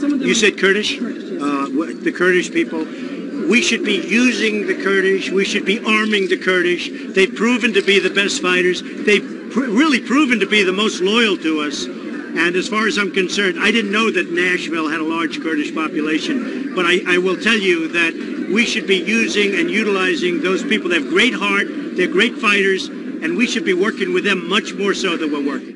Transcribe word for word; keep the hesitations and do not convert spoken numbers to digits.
Some of them You said Kurdish? Kurdish, yes. Uh, wh- the Kurdish people. We should be using the Kurdish. We should be arming the Kurdish. They've proven to be the best fighters. They've pr really proven to be the most loyal to us. And as far as I'm concerned, I didn't know that Nashville had a large Kurdish population. But I, I will tell you that we should be using and utilizing those people. They have great heart. They're great fighters. And we should be working with them much more so than we're working.